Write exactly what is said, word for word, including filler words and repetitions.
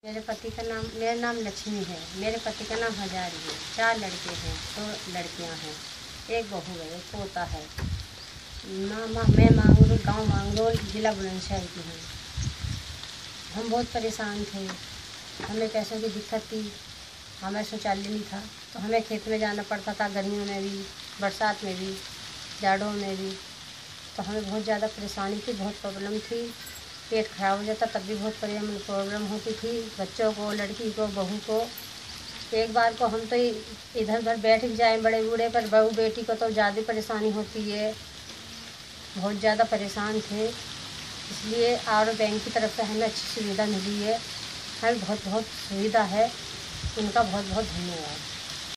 मेरे पति का नाम मेरा नाम लक्ष्मी है। मेरे पति का नाम हजारी है। चार लड़के हैं, दो लड़कियां हैं, एक बहू है, एक पोता है। मामा मैं मांगरोल गांव मांगरोल जिला बुलंदशहर की हूँ। हम बहुत परेशान थे, हमें पैसों की दिक्कत थी, हमें शौचालय नहीं था तो हमें खेत में जाना पड़ता था, गर्मियों में भी, बरसात में भी, जाड़ों में भी। तो हमें बहुत ज़्यादा परेशानी थी, बहुत प्रॉब्लम थी। पेट खराब हो जाता तब भी बहुत प्रॉब्लम होती थी। बच्चों को, लड़की को, बहू को। एक बार को हम तो इधर उधर बैठ जाएं बड़े बूढ़े, पर बहू बेटी को तो ज़्यादा परेशानी होती है। बहुत ज़्यादा परेशान थे, इसलिए और बैंक की तरफ से हमें अच्छी सुविधा मिली है। हमें बहुत बहुत सुविधा है, उनका बहुत बहुत धन्यवाद।